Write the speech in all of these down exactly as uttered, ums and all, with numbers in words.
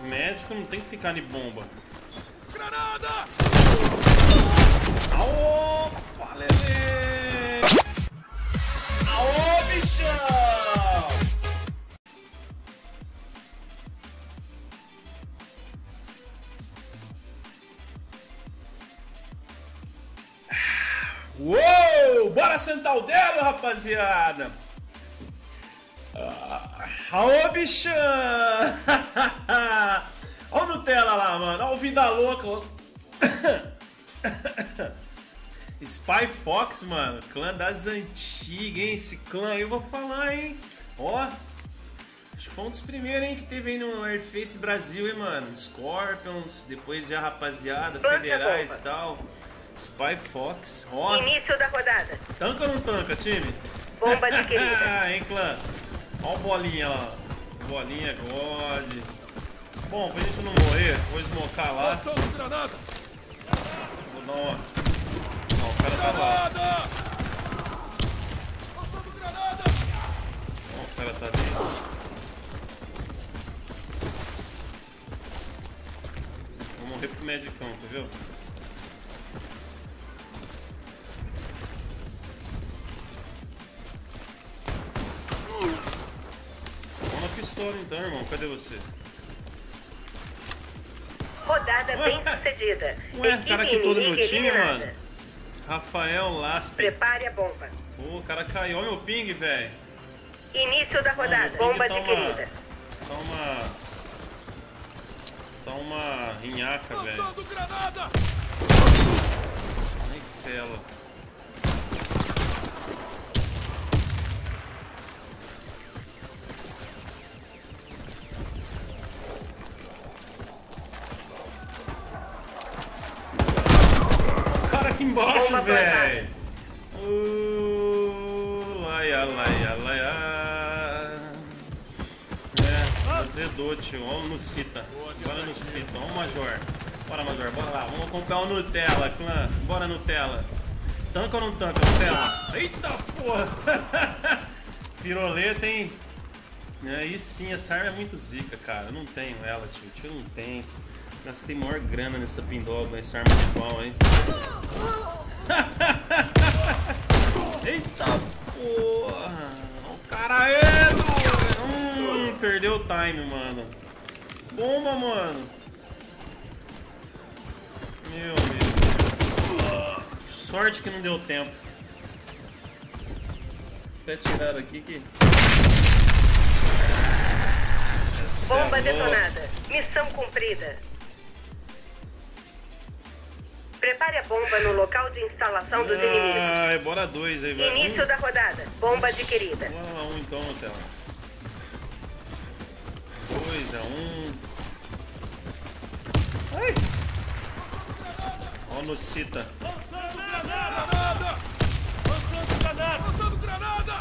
Médico não tem que ficar de bomba. Granada! Opa, Lelê! Aô, bichão! Uou! Bora sentar o dedo, rapaziada! Aô, bichão! Olha o Nutella lá, mano. Olha o Vida Louca. Spy Fox, mano. Clã das antigas, hein? Esse clã aí eu vou falar, hein? Ó. Acho que foi um dos primeiros, hein? Que teve aí no Airface Brasil, hein, mano? Scorpions. Depois já rapaziada, federais e tal. Spy Fox. Ó. Início da rodada. Tanca ou não tanca, time? Bomba adquirida. Hein, clã? Ó o bolinha lá. Bolinha, God. Bom, pra gente não morrer, vou esmocar lá. Lançando granada! Vou dar uma... Não, o cara tá lá. Granada! Lançando granada! Ó, o cara tá ali. Vou morrer pro medicão, tá vendo? Vamos na pistola então, irmão. Cadê você? Rodada Ué? bem sucedida. Ué, Equipe cara aqui todo meu inimiga time, eliminada. mano. Rafael Laspe. Prepare a bomba. Pô, o cara caiu. Olha meu ping, velho. Início da rodada. Não, Bomba tá uma- adquirida. Tá uma... Tá uma rinhaca, velho. Lançando granada! Ai, fela. O cara aqui embaixo, Bomba velho. Uh, ai, ai, ai, ai, ai. É, azedou, tio. Olha no Cita. Bora no Cita. Olha o Major. Bora, Major. Bora lá. Vamos comprar o Nutella, clã. Bora, Nutella. Tanca ou não tanca, Nutella? Eita porra! Piroleta, hein? Aí sim, essa arma é muito zica, cara. Eu não tenho ela, tio. Tio não tem. Gastei maior grana nessa pindoba, essa arma de pau, hein? Eita porra! O cara é doido! Hum, perdeu o time, mano. Bomba, mano! Meu Deus. Sorte que não deu tempo. Até tirar aqui que... Essa Bomba é louca. detonada. Missão cumprida. Prepare a bomba no local de instalação dos inimigos. Ai, bora dois aí, velho. Início da rodada. Bomba adquirida. Bora lá um então, Nutella. Dois, é um. Ai! Ó no Cita. Lançando granada! Lançando granada! Lançando granada!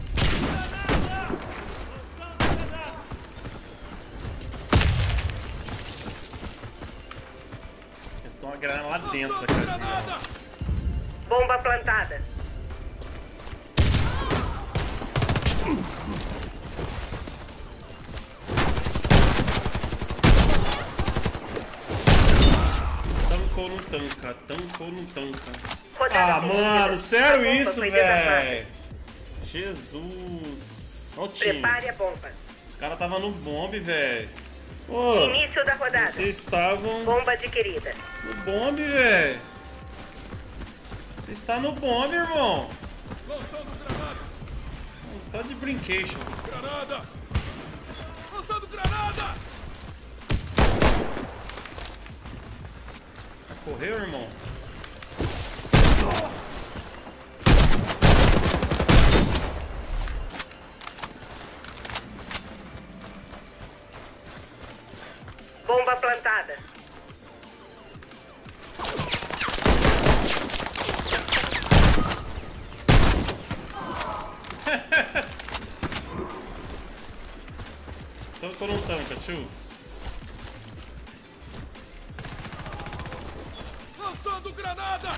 Tem uma grana lá dentro da Lançando casinha. granada! Bomba plantada. Tancou no tanca, tancou no tanca. Rodada Ah, vencida. mano, sério A bomba isso, foi velho? desarmada. Jesus. Olha o time. Prepare a bomba. Os caras estavam no bombe, velho. Pô, Início da rodada. vocês estavam Bomba adquirida. no bombe, velho. Você está no bombe, irmão. Lançando granada! Tá de brincation. Granada! Lançando granada! Correu, irmão? Bomba plantada. Tanca ou não tanca, tio? Lançando granada!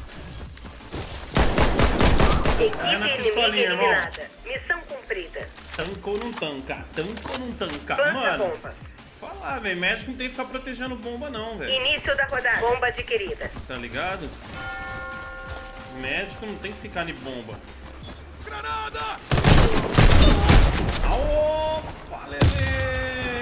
Equipe É na inimiga pistolinha, irmão. eliminada. Missão cumprida. Tanca ou não tanca? Tanca ou não tanca? Planta Mano, bomba. falar, velho. Médico não tem que ficar protegendo bomba, não, velho. Início da rodada. Bomba adquirida. Tá ligado? Médico não tem que ficar de bomba. Granada! Opa, lelê!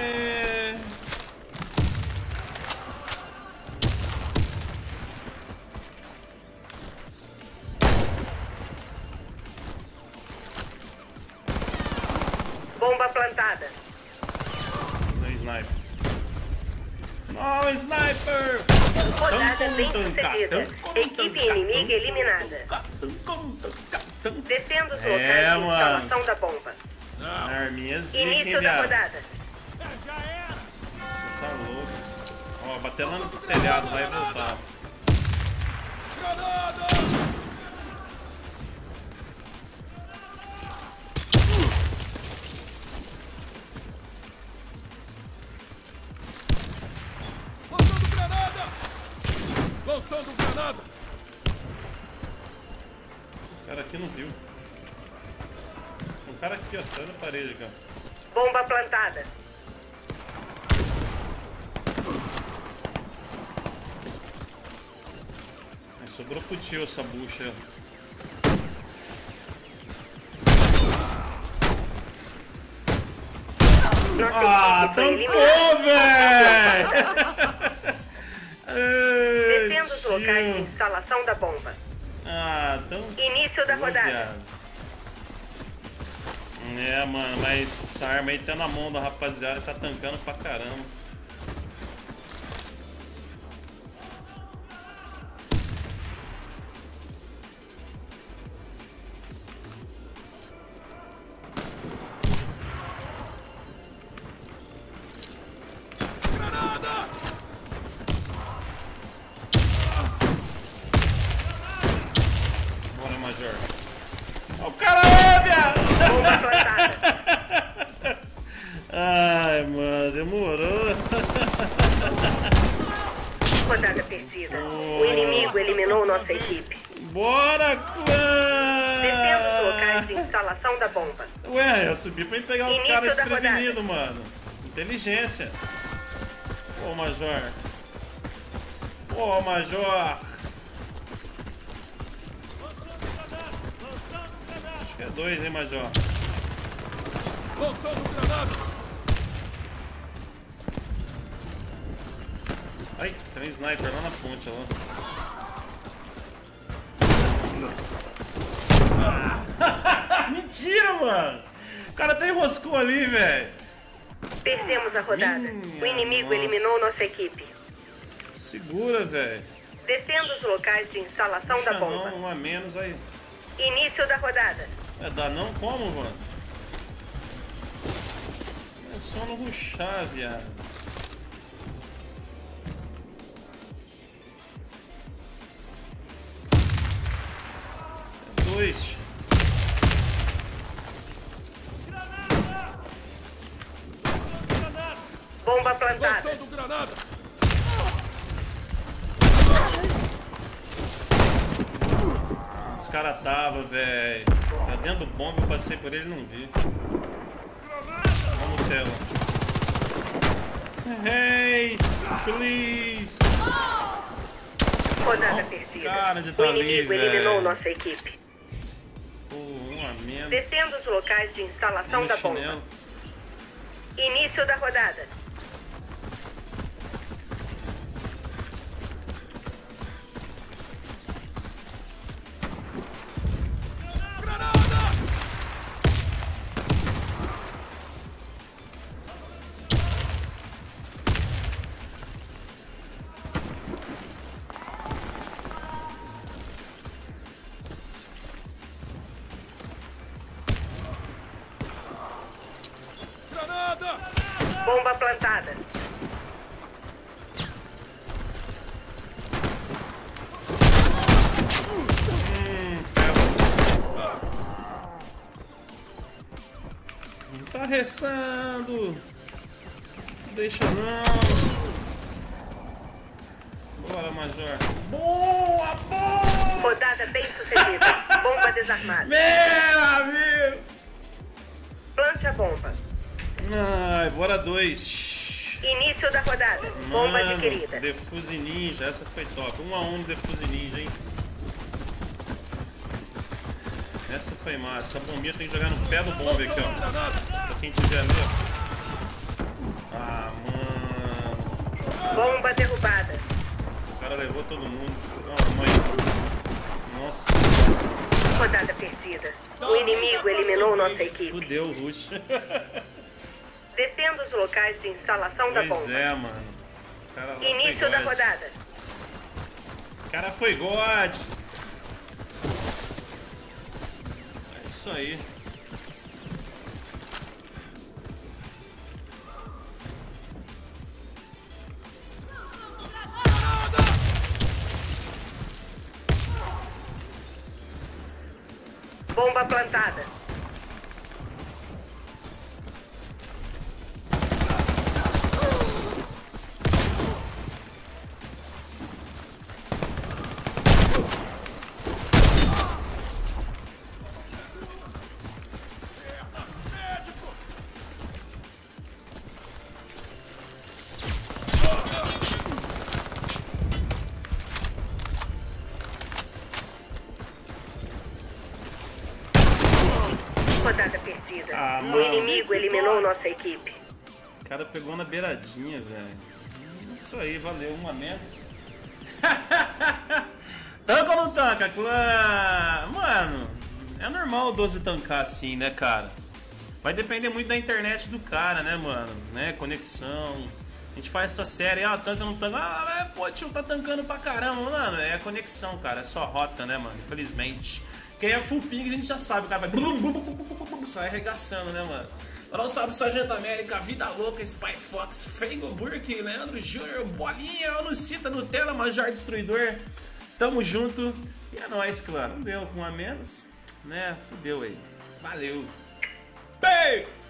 Bomba plantada. No sniper. No sniper! Rodada bem sucedida. Equipe inimiga eliminada. Descendo os locais É, de instalação mano. da bomba. Arminha zica, hein, Início da viado? rodada. Você tá louco. Ó, bater lá no telhado, vai voltar. Granada! Lançando granada! Lançando granada! O cara aqui não viu. Um cara aqui, ó, tá na parede aqui, ó. Bomba plantada. Aí sobrou pro tio essa bucha aí, ó. Nossa Ah, equipe foi tampou, eliminada. velho! Descendo os locais de instalação da bomba. Ah, tão... Início da rodada. viado. É, mano, mas essa arma aí tá na mão da rapaziada e tá tancando pra caramba. Granada! Bora, Major. Ó, o cara é, viado! Bomba plantada. Ai, mano, demorou. Rodada perdida. O inimigo eliminou nossa equipe. Bora, clã! Descendo os locais de instalação da bomba. Ué, eu subi pra pegar os Início caras da desprevenidos, mano. Inteligência. Ô, Major. Ô, Major. Acho que é dois, hein, Major. Lançando granada! Ai, tem um sniper lá na ponte, lá. Mentira, mano! O cara até enroscou ali, velho. Perdemos a rodada. Minha O inimigo nossa. eliminou nossa equipe. Segura, velho. Descendo os locais de instalação da Deixa bomba. não, um a menos aí. Início da rodada. É, dá não como, mano? É só não rushar, viado. É dois. Bomba plantada. Lançando granada! Os caras tava, velho. Tá dentro do bomba, eu passei por ele e não vi. Vamos, tela. Hey, please. Rodada Ó, perdida. cara de O tá ali, inimigo eliminou velho. nossa equipe. Pô, um a menos. Descendo os locais de instalação Um da bomba. chinelo. Início da rodada. Granada! Granada! Bomba plantada. Hum, ferro. Não tá restando. Não deixa não. Bora, Major. Boa, boa! Rodada bem sucedida. Bomba desarmada. Meu amigo! Plante a bomba. Ai, bora dois. Início da rodada. Bomba Mano, adquirida. Defuse Ninja, essa foi top. Um a um no Defuse Ninja, hein? Essa foi massa. Essa bombinha tem que jogar no pé do bombe aqui, ó. Pra quem quiser ver. Ah, mano. Bomba derrubada. Esse cara levou todo mundo. Oh, mãe. Nossa. Rodada perdida. O inimigo eliminou nossa equipe. Fudeu o Rush. Defenda os locais de instalação da Pois bomba. é, mano. O cara lá foi Início da God. rodada. O cara foi God. É isso aí. Bomba plantada. Rodada perdida. Ah, O mano. inimigo eliminou nossa equipe. O cara pegou na beiradinha, velho. Isso aí, valeu. Um a menos. Tanca ou não tanca, clã? Mano, é normal o doze tancar assim, né, cara? Vai depender muito da internet do cara, né, mano? Né, conexão. A gente faz essa série, ah, tanca ou não tanca. Ah, mas, pô, tio, tá tancando pra caramba. Mano, é conexão, cara. É só rota, né, mano? Infelizmente. Quem é full ping, a gente já sabe, o cara vai sai arregaçando, né, mano? Não sabe, Sargento América, Vida Louca, Spy Fox, Fengo Burke, Leandro Júnior, Bolinha, Anucita, Nutella, Major Destruidor. Tamo junto. E é nóis, claro. Não deu com um a menos, né? Fudeu aí. Valeu. Beijo!